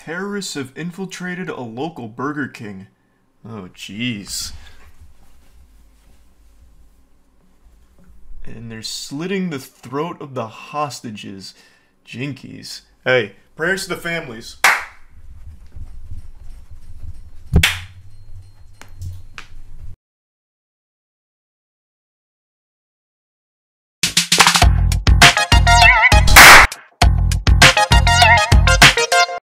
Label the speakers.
Speaker 1: terrorists have infiltrated a local Burger King. Oh, jeez. And they're slitting the throat of the hostages. Jinkies. Hey, prayers to the families.